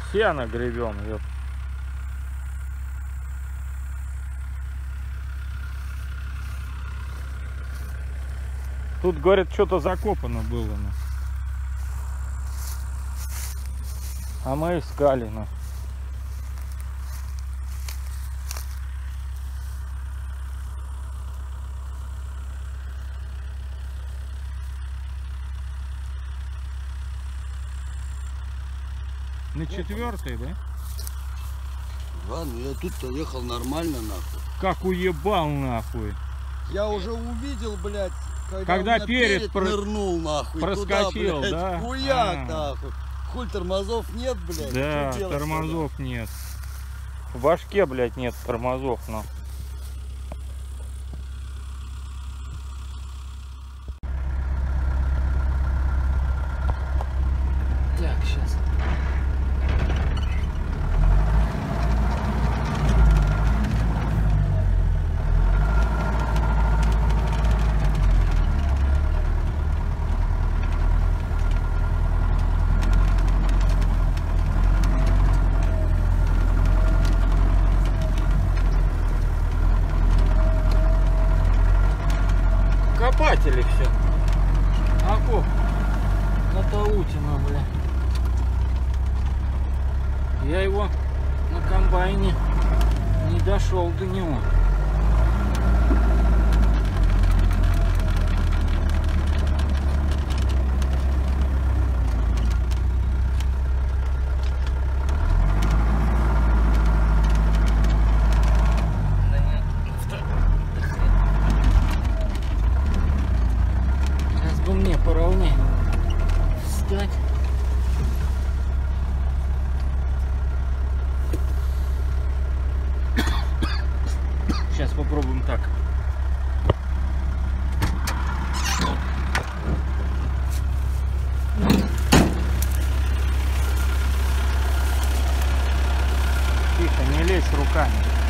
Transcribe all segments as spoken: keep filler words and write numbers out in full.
Сено гребем, ёп. Тут, говорят, что-то закопано было. Ну. А мы искали. Ну. На четвертой, да? Да, ну я тут-то ехал нормально, нахуй. Как уебал, нахуй. Я уже увидел, блядь, когда, когда перед, перед про... нырнул, нахуй. Проскочил, туда, блядь, да? Хуяк, а. нахуй. Хуль, тормозов нет, блядь. Да, тормозов тогда? Нет. В башке, блядь, нет тормозов, но. Так, сейчас. Копатели все. Окоп на Таутино, бля. Я его на комбайне не дошел до него. Сейчас бы мне поровнее встать. Сейчас попробуем так. Тихо, не лезь руками.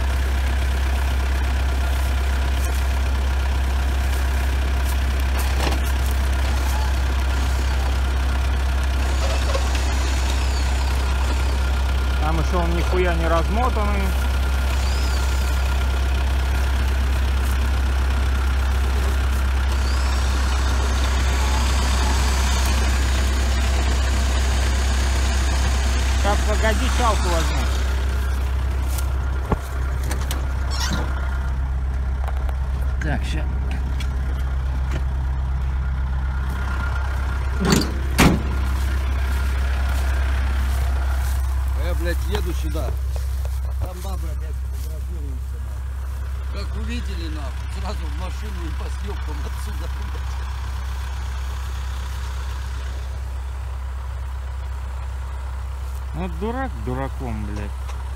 Там еще он нихуя не размотанный. Так, погоди, чалку возьму. Так, сейчас. Я, блядь, еду сюда. Там бабы опять фотографируются, нахуй. Как увидели, нахуй, сразу в машину и по съебкам отсюда, блядь. Ну, дурак дураком, блядь.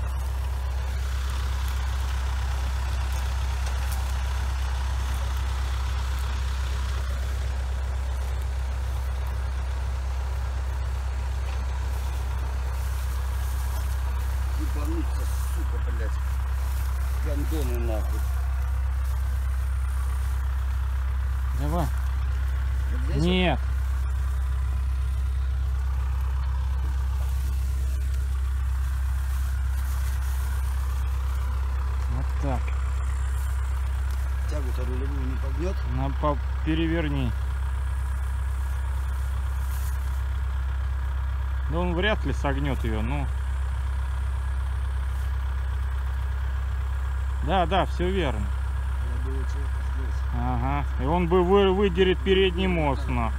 Ебануться, сука, блядь. Гандоны, нахуй. Давай. Вот здесь Нет. Вот так. вот тягу-то рулевую не погнет. На, по, переверни. Да он вряд ли согнет ее, ну. Да, да, все верно. Ага. И он бы вы, выдерет передний мост, на.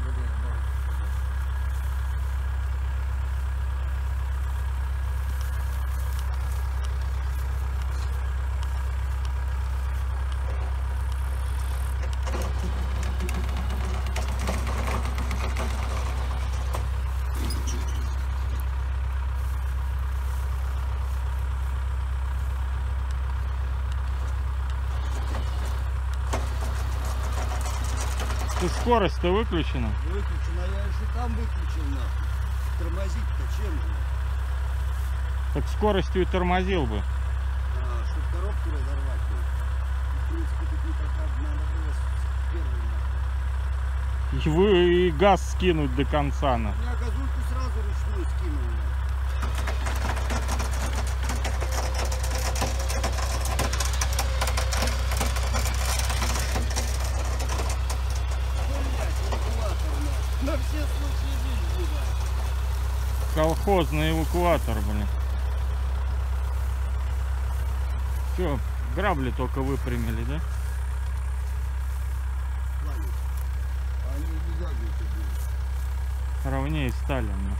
Ты скорость-то выключена? Выключена, я еще там выключил, нахуй. Тормозить-то чем же? Так скоростью и тормозил бы. А, чтобы коробку разорвать. В принципе, тут не так надо было с первой, нахуй. И, вы, и газ скинуть до конца. На. Я газульку сразу ручную скинул. Нахуй. все случаи жизни, да. Колхозный эвакуатор, блин. Че, грабли только выпрямили, да? Они не загнуты были. Ровнее стали мне.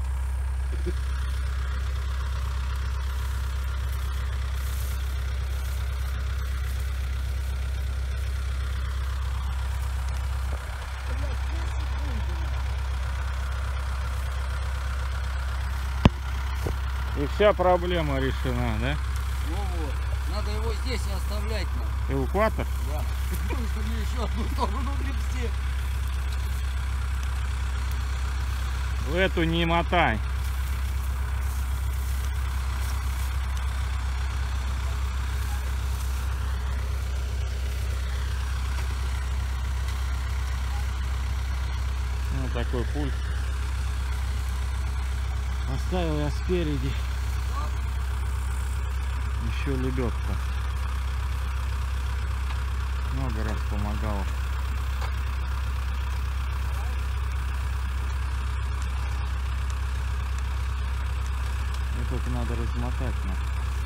И вся проблема решена, да? Ну вот. Надо его здесь оставлять нам. Эвакуатор? Да. Чтобы мне еще одну сторону гребсти. В эту не мотай. Ну такой пульт. Оставил я спереди. Еще лебедка. Много раз помогала. И только надо размотать. Надо.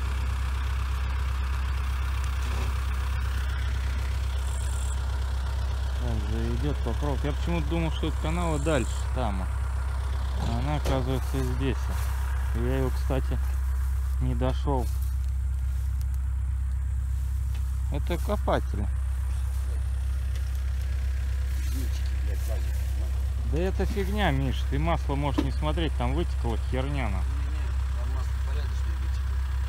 Так, же идет попробовать. Я почему-то думал, что это канала дальше, там. А она, оказывается, здесь. Я его, кстати, не дошел. Это копатель. Да это фигня, Миш. Ты масло можешь не смотреть, там вытекла херня. На. Там масло порядочное вытекло.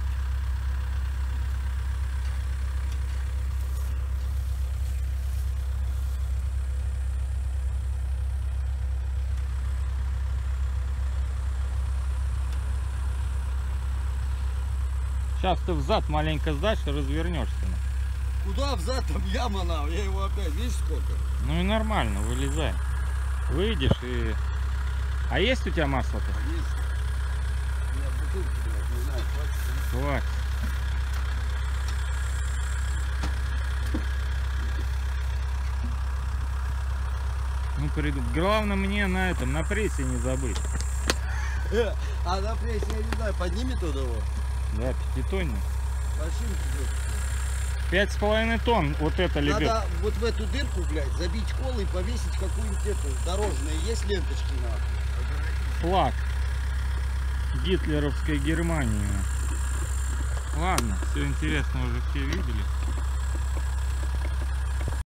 Сейчас ты взад маленько сдашь и развернешься. Куда взад, там яма на, я его опять, видишь сколько? Ну и нормально, вылезай. Выйдешь и... А есть у тебя масло-то? Есть. У меня бутылки, блядь, не знаю, хватит. Хватит. Ну приду. Главное мне на этом, на прессе не забыть. А на прессе, я не знаю, поднимет туда его? Да, пятитонник. Большим идет. Пять с половиной тонн вот это лебедка. Надо вот в эту дырку, блядь, забить колы и повесить какую-нибудь эту дорожную. Есть ленточки на? Флаг гитлеровской Германии. Ладно, все интересно уже все видели.